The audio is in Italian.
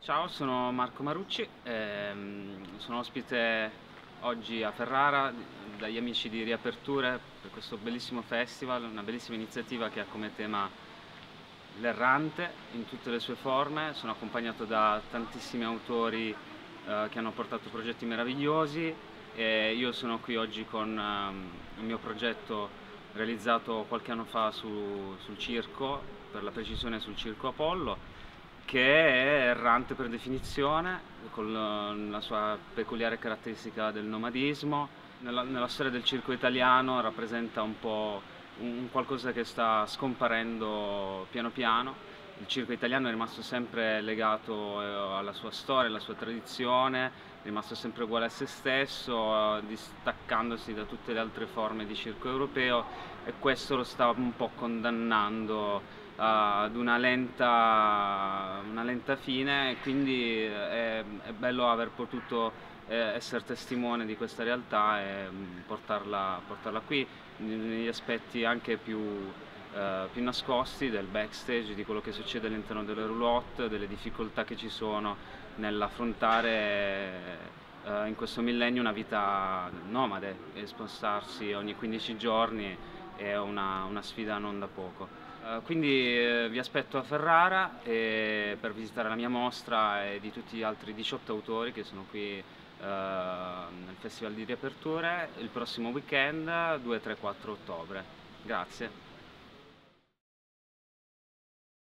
Ciao, sono Marco Marucci, sono ospite oggi a Ferrara dagli amici di Riaperture per questo bellissimo festival, una bellissima iniziativa che ha come tema l'errante in tutte le sue forme. Sono accompagnato da tantissimi autori che hanno portato progetti meravigliosi e io sono qui oggi con il mio progetto realizzato qualche anno fa sul circo, per la precisione sul Circo Apollo, che è errante per definizione, con la sua peculiare caratteristica del nomadismo. Nella storia del circo italiano rappresenta un po' un qualcosa che sta scomparendo piano piano. Il circo italiano è rimasto sempre legato alla sua storia, alla sua tradizione, è rimasto sempre uguale a se stesso, distaccandosi da tutte le altre forme di circo europeo, e questo lo sta un po' condannando ad una lenta fine, e quindi è bello aver potuto essere testimone di questa realtà e portarla qui negli aspetti anche più nascosti del backstage, di quello che succede all'interno delle roulotte, delle difficoltà che ci sono nell'affrontare in questo millennio una vita nomade, e spostarsi ogni 15 giorni è una sfida non da poco. Quindi vi aspetto a Ferrara per visitare la mia mostra e di tutti gli altri 18 autori che sono qui nel Festival di Riaperture il prossimo weekend 2, 3, 4 ottobre. Grazie.